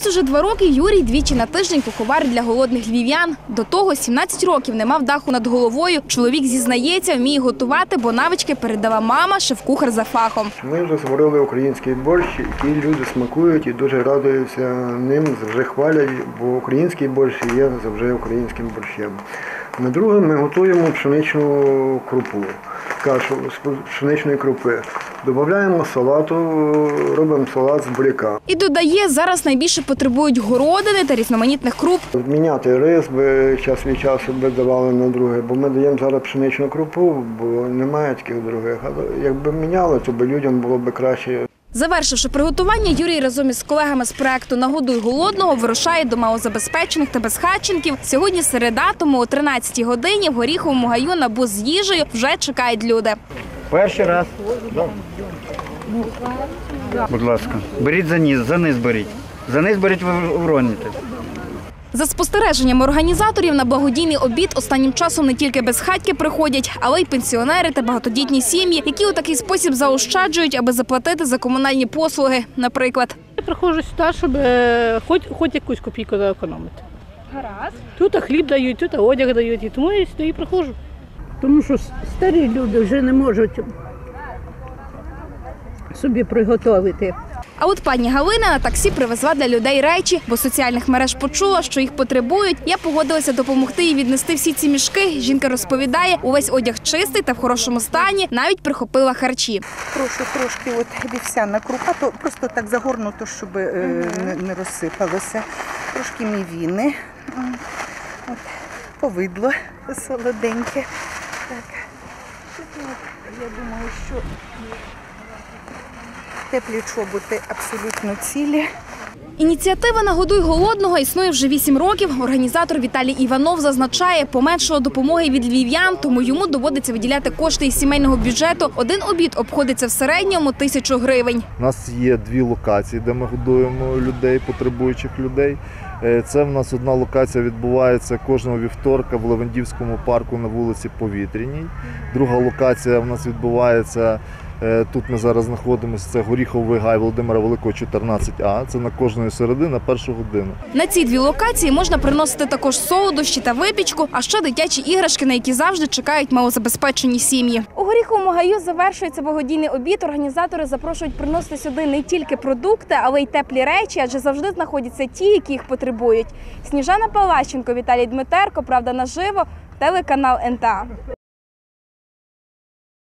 Ось уже 2 роки Юрій двічі на тиждень куховар для голодних львів'ян. До того 17 років не мав даху над головою. Чоловік зізнається, вміє готувати, бо навички передала мама, шеф-кухар за фахом. Ми вже зварили український борщ, який люди смакують і дуже радуються ним, завжди хвалять, бо український борщ є завжди українським борщем. На друге ми готуємо пшеничну крупу, кашу з пшеничної крупи. Додаємо салату, робимо салат з буряка. І додає, зараз найбільше потребують городини та різноманітних круп. Міняти рис би час від часу би давали на друге, бо ми даємо зараз пшеничну крупу, бо немає таких других. А якби міняли, то би людям було б краще. Завершивши приготування, Юрій разом із колегами з проекту «Нагодуй голодного» вирушає до малозабезпечених та безхатченків. Сьогодні середа, тому о 13-й годині в Горіховому гаю на бус з їжею вже чекають люди. Перший раз. Будь ласка, беріть за низ беріть. За низ беріть, ви уроните. За спостереженнями організаторів, на благодійний обід останнім часом не тільки безхатьки приходять, але й пенсіонери та багатодітні сім'ї, які у такий спосіб заощаджують, аби заплатити за комунальні послуги, наприклад. Я приходжу сюди, щоб хоч якусь копійку заекономити. Гаразд. Тут хліб дають, тут одяг дають, і тому я сюди і приходжу. Тому що старі люди вже не можуть собі приготувати. А от пані Галина на таксі привезла для людей речі, бо з соціальних мереж почула, що їх потребують. Я погодилася допомогти їй віднести всі ці мішки. Жінка розповідає, увесь одяг чистий та в хорошому стані, навіть прихопила харчі. Прошу трошки вівсяна крупа, то просто так загорнуто, щоб не розсипалося. Трошки мівіни, повидло солоденьке. Так. Я думаю, що теплі чоботи абсолютно цілі. Ініціатива «Нагодуй голодного» існує вже 8 років. Організатор Віталій Іванов зазначає, поменшало допомоги від львів'ян, тому йому доводиться виділяти кошти із сімейного бюджету. Один обід обходиться в середньому 1000 гривень. У нас є 2 локації, де ми годуємо людей, потребуючих людей. Це в нас одна локація відбувається кожного вівторка в Левандівському парку на вулиці Повітряній. Друга локація в нас відбувається, тут ми зараз знаходимося, це Горіховий гай Володимира Великого, 14А. Це на кожної середи на 1 годину. На ці 2 локації можна приносити також солодощі та випічку, а ще дитячі іграшки, на які завжди чекають малозабезпечені сім'ї. У Горіховому гаю завершується благодійний обід. Організатори запрошують приносити сюди не тільки продукти, але й теплі речі, адже завжди знаходяться ті, які їх потребують. Сніжана Палащенко, Віталій Дмитерко, «Правда наживо», телеканал НТА.